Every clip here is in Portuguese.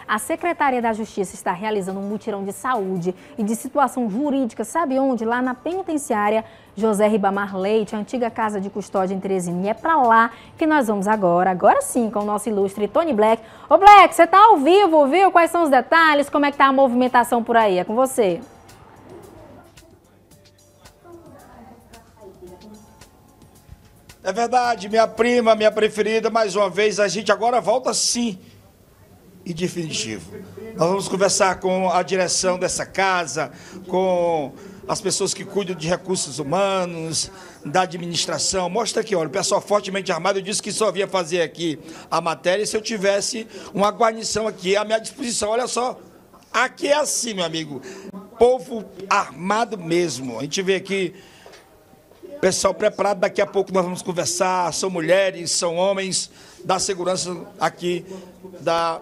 A Secretaria da Justiça está realizando um mutirão de saúde e de situação jurídica, sabe onde? Lá na penitenciária José Ribamar Leite, a antiga casa de custódia em Teresina. E é para lá que nós vamos agora sim, com o nosso ilustre Tony Black. Ô Black, você está ao vivo, viu? Quais são os detalhes? Como é que tá a movimentação por aí? É com você. É verdade, minha prima, minha preferida, mais uma vez, a gente agora volta sim e definitivo. Nós vamos conversar com a direção dessa casa, com as pessoas que cuidam de recursos humanos, da administração. Mostra aqui, olha, o pessoal fortemente armado. Eu disse que só vinha fazer aqui a matéria se eu tivesse uma guarnição aqui à minha disposição. Olha só, aqui é assim, meu amigo, povo armado mesmo. A gente vê aqui pessoal preparado, daqui a pouco nós vamos conversar, são mulheres, são homens da segurança aqui da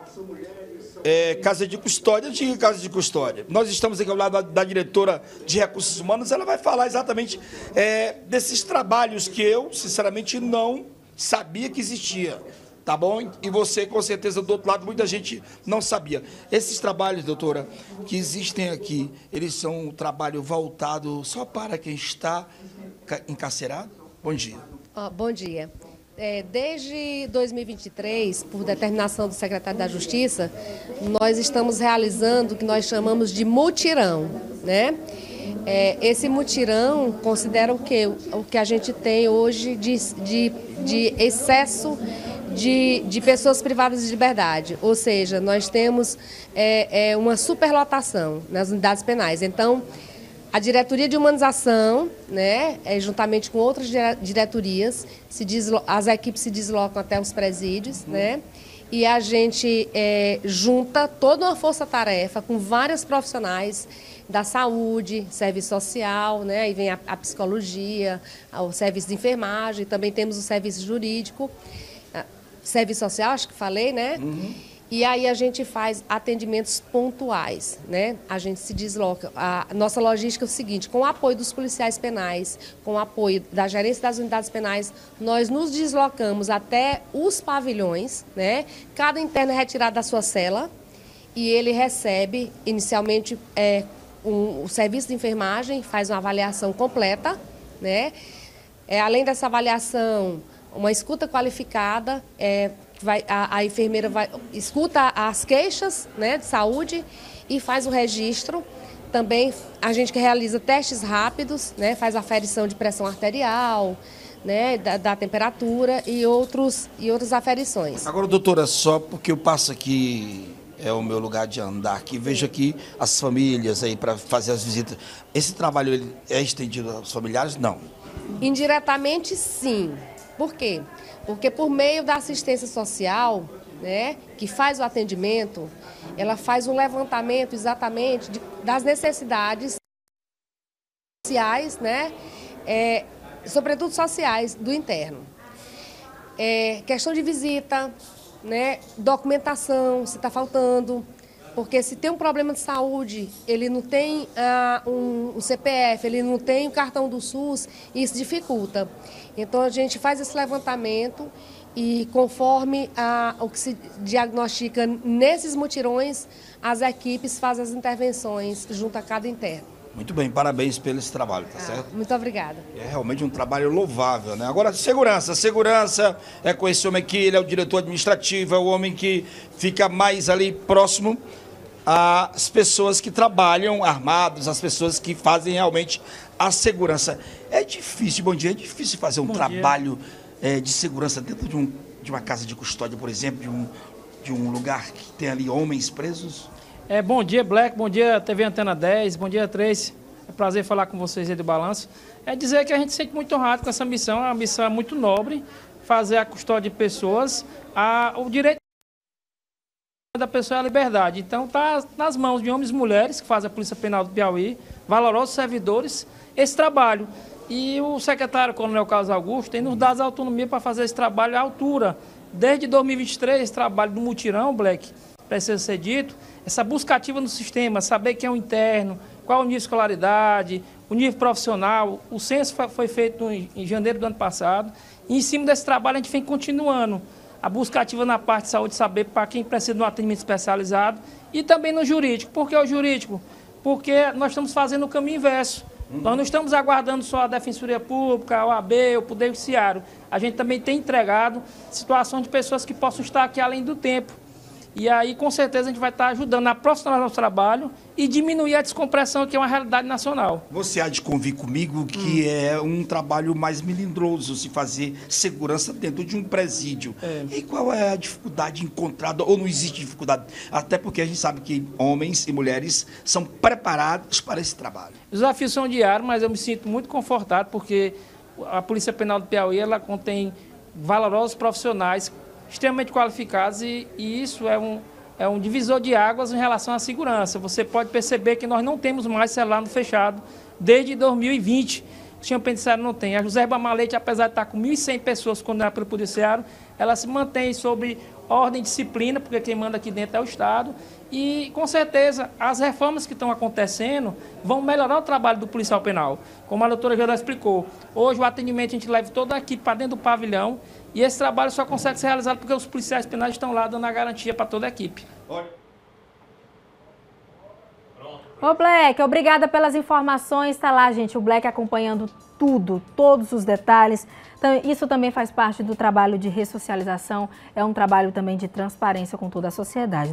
Casa de Custódia, antiga Casa de Custódia. Nós estamos aqui ao lado da diretora de Recursos Humanos, ela vai falar exatamente desses trabalhos que eu, sinceramente, não sabia que existia, tá bom? E você, com certeza, do outro lado, muita gente não sabia. Esses trabalhos, doutora, que existem aqui, eles são um trabalho voltado só para quem está encarcerado? Bom dia. Bom dia. Desde 2023, por determinação do secretário da Justiça, nós estamos realizando o que nós chamamos de mutirão, né? Esse mutirão considera o que a gente tem hoje de excesso de pessoas privadas de liberdade, ou seja, nós temos uma superlotação nas unidades penais. Então, a diretoria de humanização, né, juntamente com outras diretorias, as equipes se deslocam até os presídios, né, e a gente junta toda uma força-tarefa com vários profissionais da saúde, serviço social, né, aí vem a psicologia, o serviço de enfermagem, também temos o serviço jurídico, serviço social, acho que falei, né? Uhum. E aí a gente faz atendimentos pontuais, né? A gente se desloca. A nossa logística é o seguinte: com o apoio dos policiais penais, com o apoio da gerência das unidades penais, nós nos deslocamos até os pavilhões, né? Cada interno é retirado da sua cela e ele recebe, inicialmente, o serviço de enfermagem, faz uma avaliação completa, né? Além dessa avaliação, uma escuta qualificada, a enfermeira escuta as queixas, né, de saúde e faz o registro. Também a gente realiza testes rápidos, né, faz aferição de pressão arterial, né, da temperatura e outras aferições. Agora, doutora, só porque eu passo aqui, é o meu lugar de andar aqui, vejo aqui as famílias aí para fazer as visitas. Esse trabalho ele é estendido aos familiares? Não. Indiretamente, sim. Por quê? Porque por meio da assistência social, né, que faz o atendimento, ela faz um levantamento exatamente das necessidades sociais, né, sobretudo sociais, do interno. Questão de visita, né, documentação, se está faltando, porque se tem um problema de saúde, ele não tem um CPF, ele não tem o cartão do SUS, isso dificulta. Então, a gente faz esse levantamento e, conforme o que se diagnostica nesses mutirões, as equipes fazem as intervenções junto a cada interno. Muito bem, parabéns pelo esse trabalho, tá certo? Muito obrigada. É realmente um trabalho louvável, né? Agora, segurança é com esse homem aqui, ele é o diretor administrativo, é o homem que fica mais ali próximo às pessoas que trabalham armados, às pessoas que fazem realmente a segurança. É difícil, bom dia, é difícil fazer um trabalho de segurança dentro de uma casa de custódia, por exemplo, de um lugar que tem ali homens presos? Bom dia, Black, bom dia, TV Antena 10, bom dia, Tracy. É um prazer falar com vocês aí do Balanço. Dizer que a gente se sente muito honrado com essa missão, é uma missão muito nobre, fazer a custódia de pessoas, o direito da pessoa é a liberdade. Então, está nas mãos de homens e mulheres que fazem a Polícia Penal do Piauí, valorosos servidores, esse trabalho. E o secretário Coronel Carlos Augusto tem nos dado a autonomia para fazer esse trabalho à altura. Desde 2023, esse trabalho do mutirão, Black, precisa ser dito, essa busca ativa no sistema, saber quem é o interno, qual o nível de escolaridade, o nível profissional. O censo foi feito em janeiro do ano passado. E em cima desse trabalho a gente vem continuando. a busca ativa na parte de saúde, saber para quem precisa de um atendimento especializado, e também no jurídico. Por que o jurídico? Porque nós estamos fazendo o caminho inverso. Nós não estamos aguardando só a Defensoria Pública, a OAB, o Poder Judiciário. A gente também tem entregado situações de pessoas que possam estar aqui além do tempo. E aí, com certeza, a gente vai estar ajudando a profissionalizar o trabalho e diminuir a descompressão, que é uma realidade nacional. Você há de convir comigo que é um trabalho mais melindroso se fazer segurança dentro de um presídio. E qual é a dificuldade encontrada, ou não existe dificuldade? Até porque a gente sabe que homens e mulheres são preparados para esse trabalho. Os desafios são diários, mas eu me sinto muito confortado porque a Polícia Penal do Piauí, ela contém valorosos profissionais extremamente qualificados e isso é um divisor de águas em relação à segurança. Você pode perceber que nós não temos mais celular no fechado desde 2020. O senhor penitenciário não tem. A José Ribamar Leite, apesar de estar com 1.100 pessoas condenadas pelo Judiciário, ela se mantém sob ordem e disciplina, porque quem manda aqui dentro é o Estado. E, com certeza, as reformas que estão acontecendo vão melhorar o trabalho do policial penal. Como a doutora Jana explicou, hoje o atendimento a gente leva toda a equipe para dentro do pavilhão e esse trabalho só consegue ser realizado porque os policiais penais estão lá dando a garantia para toda a equipe. Ô Black, obrigada pelas informações. Está lá, gente, o Black acompanhando tudo, todos os detalhes. Então, isso também faz parte do trabalho de ressocialização, é um trabalho também de transparência com toda a sociedade.